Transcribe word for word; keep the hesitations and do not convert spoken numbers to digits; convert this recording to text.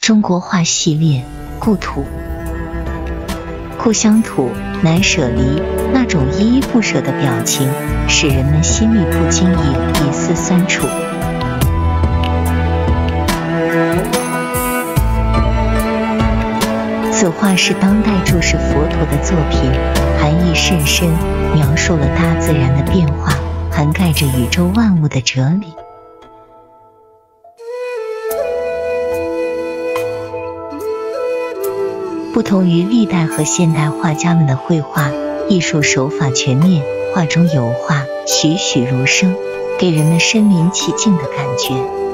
中国画系列故土。故乡土，难舍离，那种依依不舍的表情，使人们心里不经意有一丝酸楚。此画是当代注释佛陀的作品，含义甚深，描述了大自然的变化，涵盖着宇宙万物的哲理。不同于历代和现代画家们的绘画，艺术手法全面，画中有画栩栩如生，给人们身临其境的感觉。